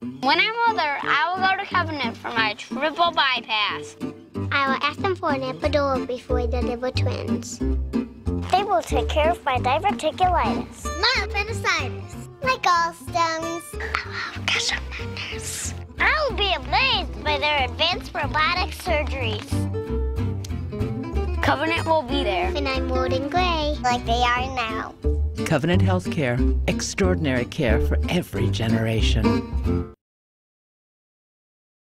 When I'm older, I will go to Covenant for my triple bypass. I will ask them for an epidural before I deliver twins. They will take care of my diverticulitis, my appendicitis, my gallstones. I love cushion. I will be amazed by their advanced robotic surgeries. Covenant will be there. And I'm old and gray, like they are now. Covenant HealthCare, extraordinary care for every generation.